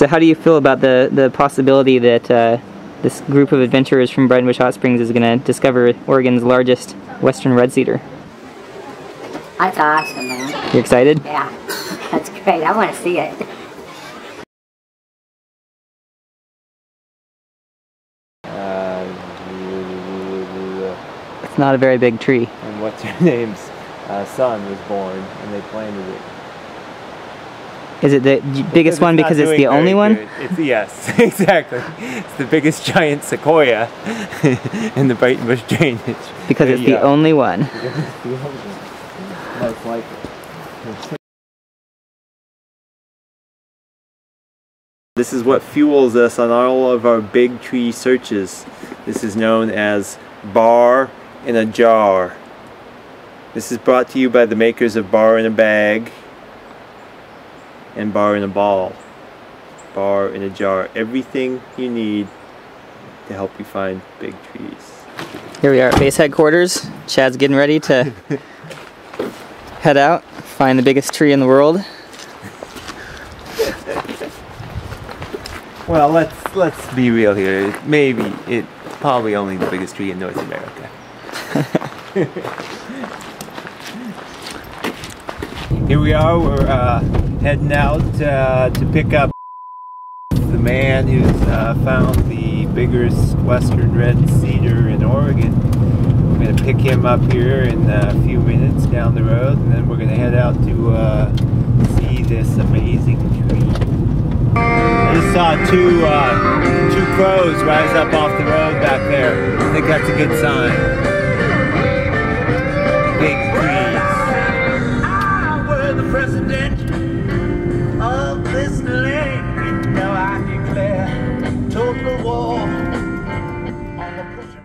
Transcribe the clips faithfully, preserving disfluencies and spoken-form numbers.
So how do you feel about the, the possibility that uh, this group of adventurers from Bridenbush Hot Springs is going to discover Oregon's largest western red cedar? That's awesome, man. You excited? Yeah, that's great. I want to see it. Uh, It's not a very big tree. and what's her name's uh, son was born, and they planted it. Is it the biggest one because it's the only one? It's, yes, exactly. It's the biggest giant sequoia in the Bridenbush drainage. Because it's the Yeah. only one. Most likely. This is what fuels us on all of our big tree searches. This is known as Bar in a Jar. This is brought to you by the makers of Bar in a Bag and Bar in a Ball. Bar in a Jar. Everything you need to help you find big trees. Here we are at base headquarters. Chad's getting ready to head out, find the biggest tree in the world. Well, let's let's be real here. Maybe it's probably only the biggest tree in North America. Here we are. We're uh, heading out uh, to pick up the man who's uh, found the biggest western red cedar in Oregon. We're going to pick him up here in a few minutes down the road, and then we're going to head out to uh, see this amazing tree. I just saw two uh, two crows rise up off the road back there. I think that's a good sign. Big trees. I were the president of this land. Now I declare total war on the pushing.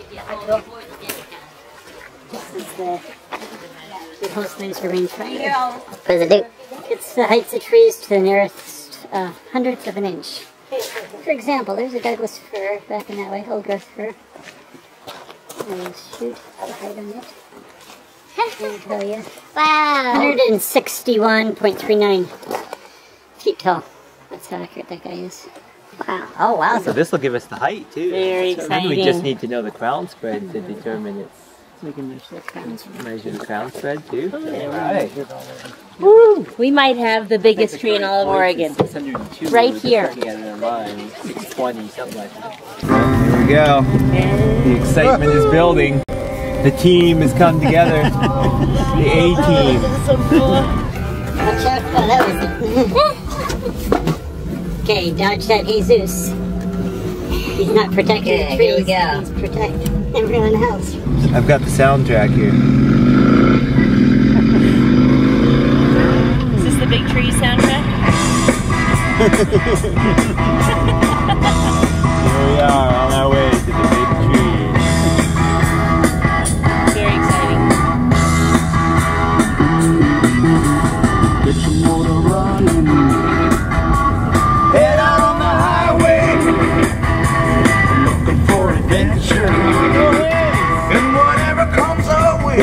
This is the, the Postmaster rangefinder. What does it do? It's the heights of trees to the nearest uh, hundredth of an inch. For example, there's a Douglas fir back in that way, old growth fir. And shoot the height on it. I'll tell you. Wow! one hundred sixty-one point three nine feet tall. That's how accurate that guy is. Wow. Oh, wow. So this will give us the height too. Very So then we just exciting. need to know the crown spread to determine its. We can measure the crowns. Measure the crown spread too. Right. Woo! We might have the biggest tree in all of Oregon. six hundred two. Right We're just here. looking at it online. six twenty, something like that. Here we go. The excitement is building. The team has come together. The A team. Watch out. Oh, that was it. Okay, dodge that Jesus. He's not protecting the trees. Here we go. He's protecting everyone else. I've got the soundtrack here. Is this the big tree soundtrack? Here we are on our way to the big tree. Very exciting. Get your motor running. Head out on the highway, looking for adventure, and whatever comes our way.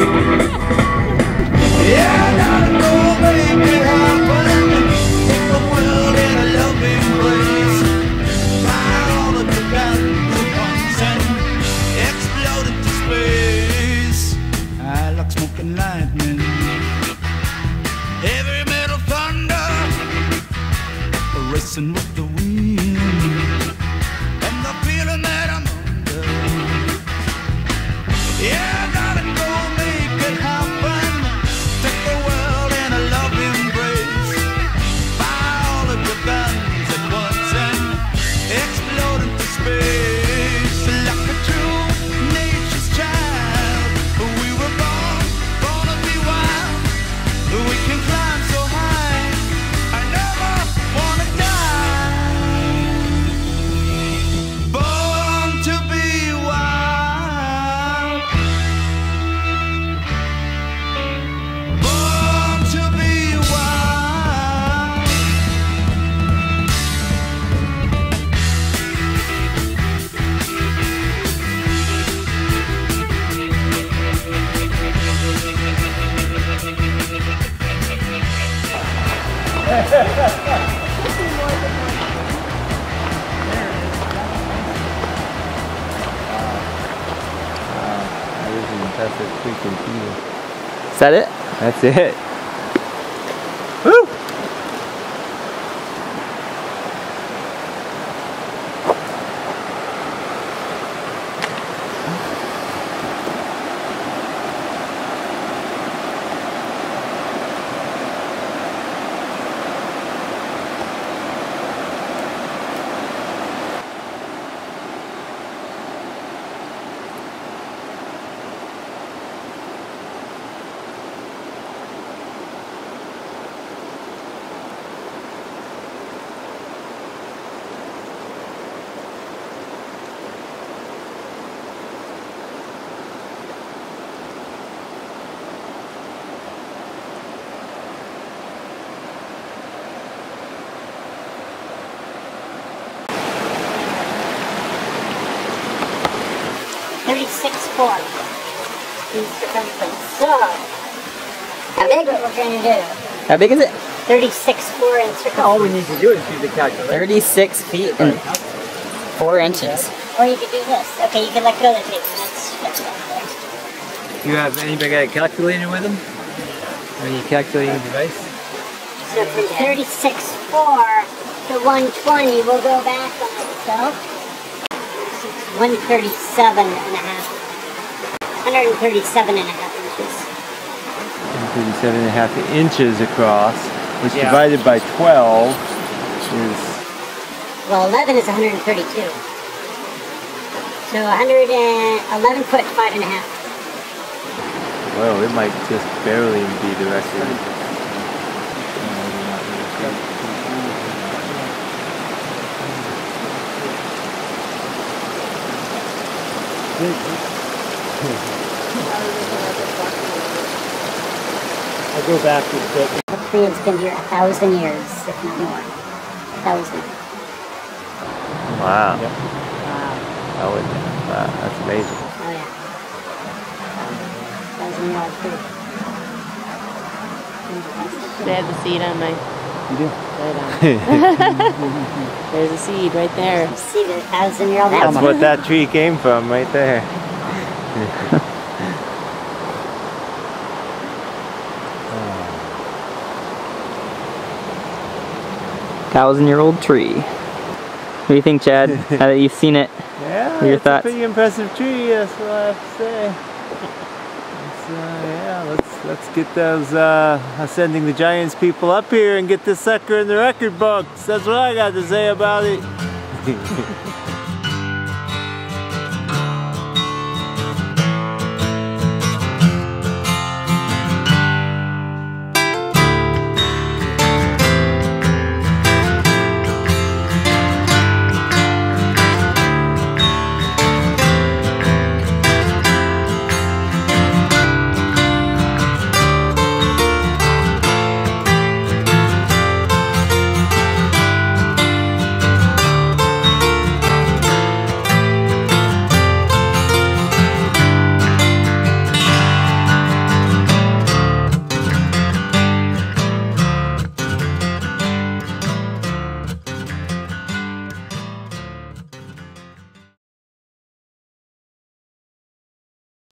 Yeah, I gotta go make it happen. Take the world in a loving place. Fire all of the guns at once and explode into space. I like smoking lightning, heavy metal thunder, racing with the wind, and the feeling that I'm under. Yeah, I gotta go make it happen. Take the world in a love embrace. Fire all of your guns at once and explode into space. Like a true nature's child, we were born, born to be wild. We can climb so high, I never wanna die. Born to be wild. Born to be wild. That's a freaking key. Is that it? That's it. Woo! thirty-six four in circumference. So, how big what we're going to do? How big is it? thirty-six four in circumference. All we need to do is use the calculator. thirty-six feet and four inches. Or you could do this. Okay, you can let go of the tape. That's, that's right. You have anybody got a calculator with them? Any calculating device? So from thirty-six four to one twenty, we'll go back on itself. one thirty-seven and a half. one thirty-seven and a half inches. one thirty-seven and a half inches across, which Yeah. divided by twelve is... Well, eleven is one hundred thirty-two. So one hundred eleven foot, five and a half. Well, it might just barely be the record. I'll go back a bit. Hopefully it's been here a thousand years, if not more. A thousand. Wow. Yep. That would, wow, that's amazing. Oh yeah. Thousand year old too. They have the seed on my. You do? Right on. There's a seed right there. You see the thousand year old That's apple? what that tree came from, right there. Thousand year old tree. What do you think, Chad? Now that you've seen it? Yeah, Your it's thoughts? a pretty impressive tree, that's what I have to say. Let's, uh, yeah, let's, let's get those uh, Ascending the Giants people up here and get this sucker in the record books. That's what I got to say about it.